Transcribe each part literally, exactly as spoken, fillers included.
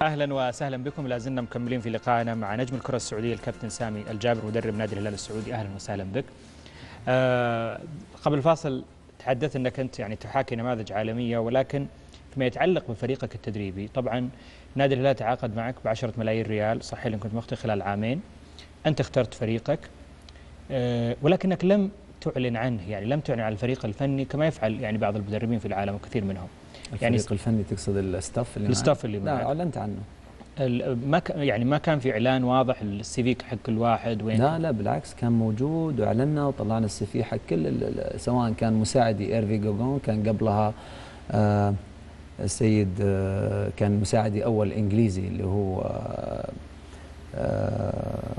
اهلا وسهلا بكم. لا زلنا مكملين في لقائنا مع نجم الكره السعوديه الكابتن سامي الجابر مدرب نادي الهلال السعودي. اهلا وسهلا بك. آه قبل الفاصل تحدثت انك انت يعني تحاكي نماذج عالميه، ولكن فيما يتعلق بفريقك التدريبي، طبعا نادي الهلال تعاقد معك ب عشرة ملايين ريال، صحيح ان كنت مخطئ، خلال عامين. انت اخترت فريقك، آه ولكنك لم تعلن عنه، يعني لم تعلن عن الفريق الفني كما يفعل يعني بعض المدربين في العالم وكثير منهم. الفريق يعني الفني تقصد الستاف اللي الستاف اللي معك؟ معك. لا، اعلنت عنه. ما ك... يعني ما كان في اعلان واضح السي في حق كل واحد وين؟ لا لا بالعكس، كان موجود واعلنا وطلعنا السي في حق كل، سواء كان مساعدي ايرفي جوجون، كان قبلها آه السيد آه كان مساعدي اول انجليزي اللي هو آه آه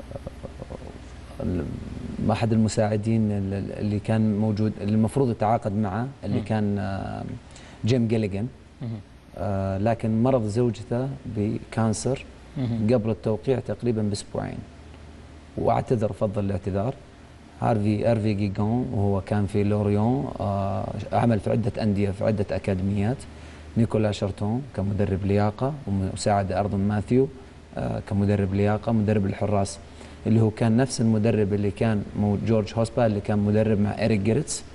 احد المساعدين اللي كان موجود اللي المفروض يتعاقد معه، اللي م. كان آه جيم جيليغان. آه لكن مرض زوجته بكانسر قبل التوقيع تقريبا باسبوعين، واعتذر، فضل الاعتذار. هارفي ايرفي جيغون وهو كان في لوريون، آه عمل في عده انديه في عده اكاديميات. نيكولا شرتون كمدرب لياقه، ومساعد اردن ماثيو آه كمدرب لياقه، مدرب الحراس اللي هو كان نفس المدرب اللي كان جورج هوسبا اللي كان مدرب مع إريك جيرتس.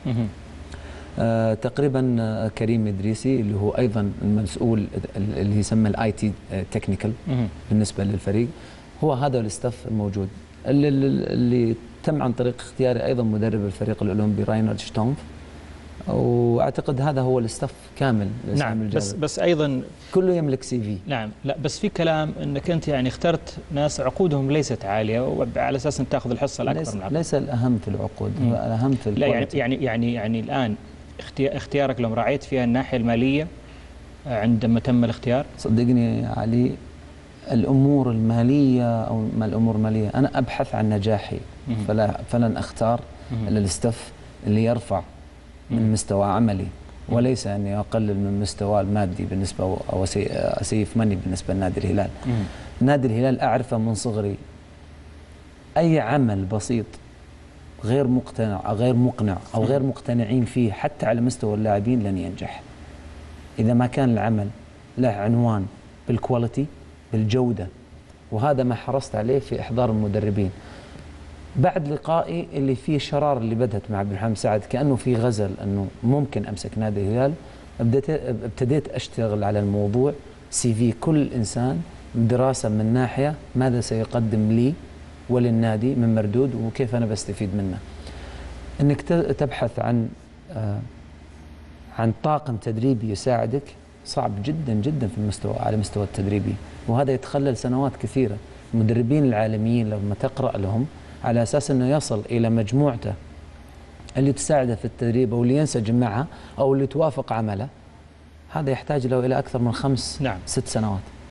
آه تقريبا آه كريم إدريسي اللي هو ايضا المسؤول اللي يسمى الاي تي تكنيكال بالنسبه للفريق. هو هذا الاستاف الموجود اللي, اللي تم عن طريق اختياري ايضا مدرب الفريق الاولمبي راينارد شتومف، واعتقد هذا هو الاستاف كامل. نعم، بس بس ايضا كله يملك سي في. نعم، لا بس في كلام انك انت يعني اخترت ناس عقودهم ليست عاليه، وعلى اساس ان تاخذ الحصه الاكبر ليس من العقود. ليس الاهم في العقود، هو الاهم في لا يعني يعني يعني يعني الان اختيارك لو راعيت فيها الناحيه الماليه عندما تم الاختيار؟ صدقني علي، الامور الماليه او ما الامور الماليه، انا ابحث عن نجاحي، فلا فلن اختار الا الاستاف اللي يرفع من مستوى عملي، وليس اني اقلل من مستوى المادي بالنسبه او اسيف مني بالنسبه لنادي الهلال. نادي الهلال اعرفه من صغري، اي عمل بسيط غير مقتنع او غير مقنع او غير مقتنعين فيه حتى على مستوى اللاعبين لن ينجح. اذا ما كان العمل له عنوان بالكواليتي، بالجوده، وهذا ما حرصت عليه في احضار المدربين. بعد لقائي اللي فيه شرار اللي بدت مع عبد الحميد سعد، كانه في غزل انه ممكن امسك نادي الهلال، ابتديت اشتغل على الموضوع، سي في كل انسان، دراسه من ناحيه ماذا سيقدم لي وللنادي من مردود وكيف انا بستفيد منه. انك تبحث عن آه عن طاقم تدريبي يساعدك صعب جدا جدا في المستوى على مستوى التدريبي، وهذا يتخلل سنوات كثيره. المدربين العالميين لما تقرا لهم على اساس انه يصل الى مجموعته اللي تساعده في التدريب او اللي ينسجم معها او اللي توافق عمله، هذا يحتاج له الى اكثر من خمس نعم. ست سنوات.